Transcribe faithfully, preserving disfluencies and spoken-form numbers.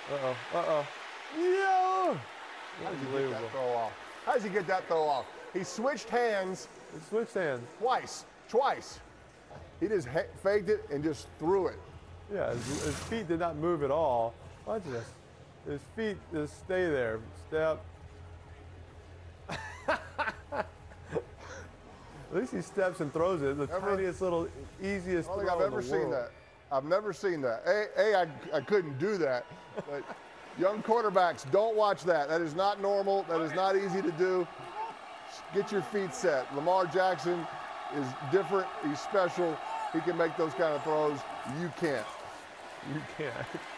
Uh-oh, uh-oh. Yo! How did he get that throw off? How does he get that throw off? He switched hands. He switched hands. Twice. Twice. He just faked it and just threw it. Yeah, his, his feet did not move at all. Watch this. His feet just stay there. Step. At least he steps and throws it. The Ever, tiniest little, easiest I don't throw think I've in ever the seen world. that. I've never seen that. A, A I, I couldn't do that. But young quarterbacks, don't watch that. That is not normal. That is not easy to do. Get your feet set. Lamar Jackson is different. He's special. He can make those kind of throws. You can't. You can't.